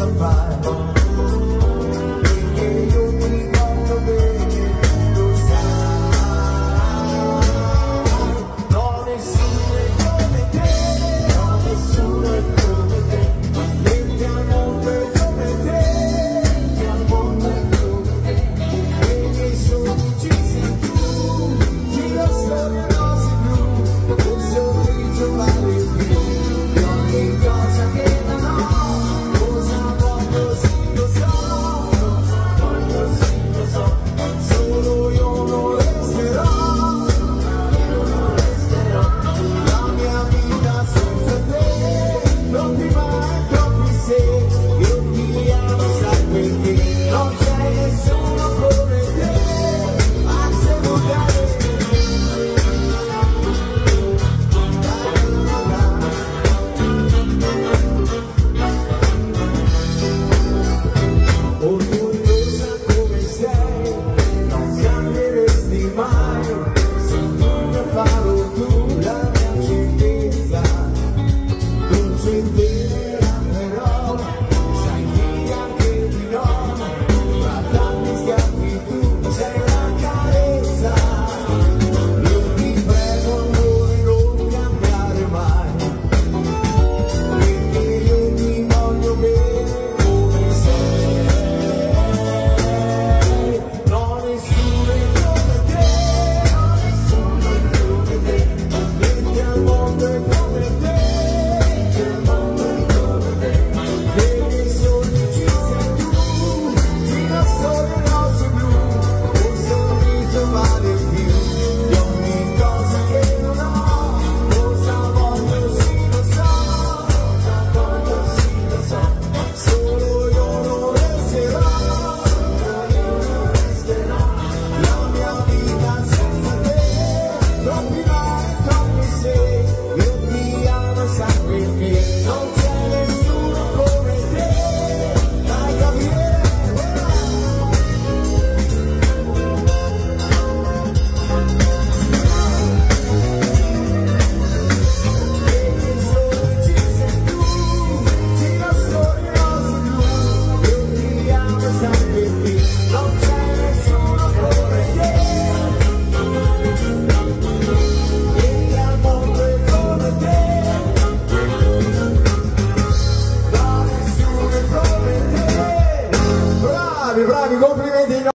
cosa fai, perché io ti voglio bene, lo sai. No, nessuno è come te, no, nessuno è come te, niente al mondo è come te, niente al mondo è come te, e i miei sogni ci sei tu, ti lo storia rose blu, un sorriso vale più di ogni cosa che non ho. Cosa voglio sì lo so, cosa voglio sì lo so, solo io non resterò, la mia vita senza te, troppi mai, troppi se, io ti amo sai perché, non c'è nessuno come te, ma se non orgogliosa come sei, non cambieresti mai, sei tu il mio faro, tu la mia certezza, non c'è vera però, sai che anche di no, tra tanti schiaffi tu sei una carezza, io ti prego amore non cambiare mai, perché io ti voglio bene come sei. No, nessuno è come te, no, nessuno è come te, niente al mondo è come te, niente al mondo è come te, nei miei sogni ci sei tu, ci la storia rose blu, un sorriso vale più di ogni cosa che non ho, cosa voglio sì lo so, cosa voglio sì lo so, solo io non resterò, la mia vita senza te, troppi mai, troppi se, io ti amo sai perché, non c'è nessuno come te, dai Gabriele, nei miei sogni ci sei tu, ci la storia rose blu, io ti amo sai perché, non c'è nessuno come te, niente al mondo è come te, no, nessuno è come te. Bravi, bravi, complimenti.